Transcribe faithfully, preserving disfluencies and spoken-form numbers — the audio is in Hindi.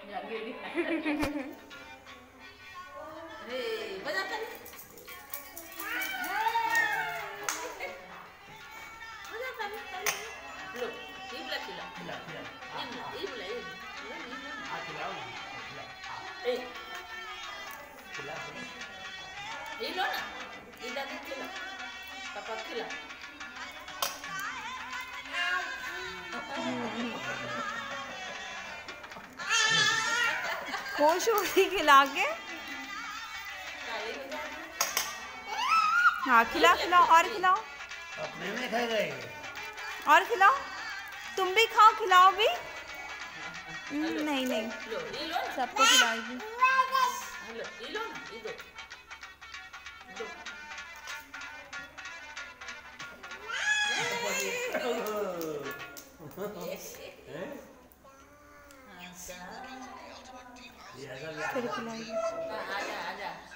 खुश हो रही खिला के। हाँ खिला खिलाओ और खिलाओ। अपने में खा गए और खिलाओ, तुम भी खाओ, खिलाओ भी। नहीं नहीं सबको खिलाएगी। फिर खिलाएगी।